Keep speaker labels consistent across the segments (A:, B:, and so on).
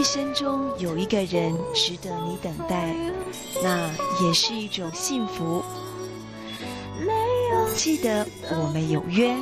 A: 一生中有一个人值得你等待，那也是一种幸福。记得我们有约。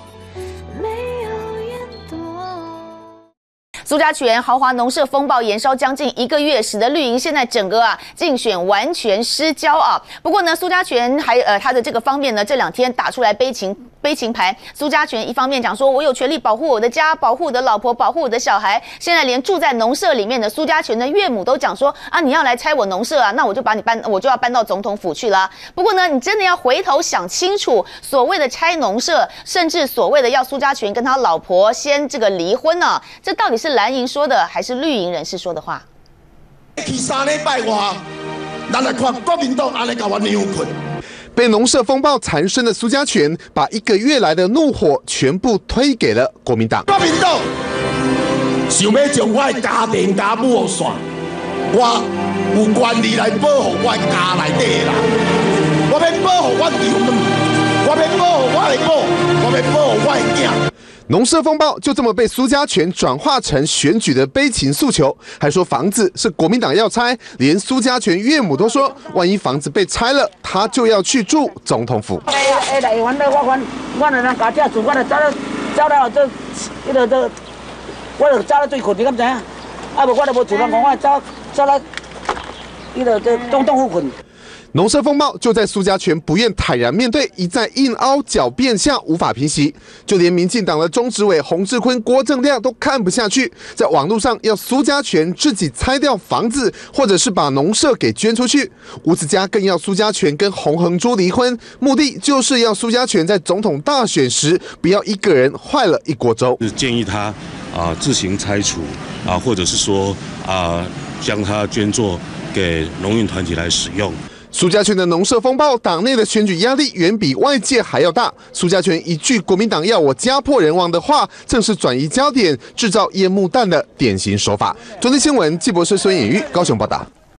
B: 苏家全豪华农舍风暴延烧将近1个月，使得绿营现在整个竞选完全失焦啊。不过呢，苏家全他的这个方面呢，这2天打出来悲情牌。苏家全一方面讲说，我有权利保护我的家，保护我的老婆，保护我的小孩。现在连住在农舍里面的苏家全的岳母都讲说啊，你要来拆我农舍啊，那我就要搬到总统府去啦。不过呢，你真的要回头想清楚，所谓的拆农舍，甚至所谓的要苏家全跟他老婆先这个离婚呢，这到底是蓝营说的还是绿营人士说的话？
C: 去3礼拜外，咱来看国民党安尼甲我扭困。
D: 被农舍风暴缠身的苏家全，把1个月来的怒火全部推给了国民党。
C: 国民党想要将我的家庭家母线，我有权利来保护我的家内底的人。我要保护我的丈夫，我要保护我的某，我要保护我的囝。
D: 农舍风暴就这么被苏家全转化成选举的悲情诉求，还说房子是国民党要拆，连苏家全岳母都说，万一房子被拆了，他就要去住总统府。
E: 我人家家住，我就走到我就走到最困，你敢知影？啊无我就无住人讲，我走到总统府困。
D: 农舍风暴就在苏家全不愿坦然面对，一再硬凹狡辩下无法平息，就连民进党的中执委洪志坤、郭正亮都看不下去，在网络上要苏家全自己拆掉房子，或者是把农舍给捐出去。吴子嘉更要苏家全跟洪恒珠离婚，目的就是要苏家全在总统大选时不要一个人坏了一锅粥。
F: 建议他自行拆除或者是说将它捐作给农运团体来使用。
D: 苏家全的农舍风暴，党内的选举压力远比外界还要大。苏家全一句国民党要我家破人亡的话，正是转移焦点、制造烟幕弹的典型手法。中天新闻纪博士孙衍玉高雄报道。